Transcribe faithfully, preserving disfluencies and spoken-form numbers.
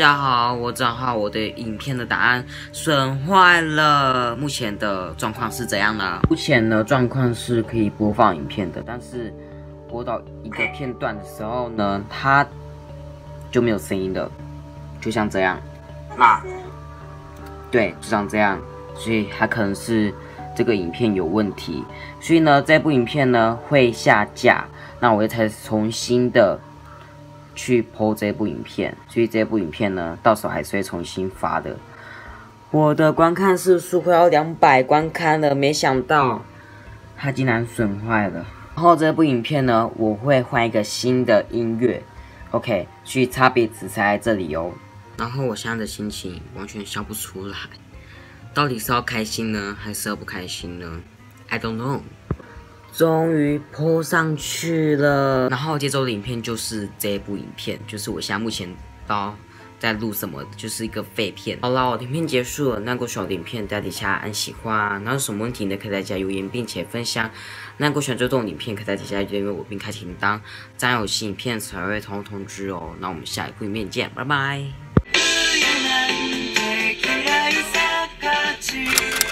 家好，我找好我的影片的答案损坏了。目前的状况是怎样呢？目前呢状况是可以播放影片的，但是播到一个片段的时候呢，它就没有声音了，就像这样。那对，就像这样，所以它可能是这个影片有问题，所以呢这部影片呢会下架，那我才重新的去 po 这部影片，所以这部影片呢到时候还是会重新发的。我的观看次数快要两百观看了，没想到它竟然损坏了。然后这部影片呢我会换一个新的音乐 ，OK， 所以差别只是在这里哦。然后我现在的心情完全笑不出来，到底是要开心呢，还是要不开心呢 ？I don't know。终于 po 上去了，然后接着的影片就是这一部影片，就是我现在目前到在录什么，就是一个废片。好啦，我的影片结束了，那如果喜欢我的影片，在底下按喜欢，然后有什么问题呢，可以在底下留言并且分享。那如果喜欢这种影片，可以在底下订阅我并开启铃铛，这样有新影片才会通通知哦。那我们下一部影片见，拜拜。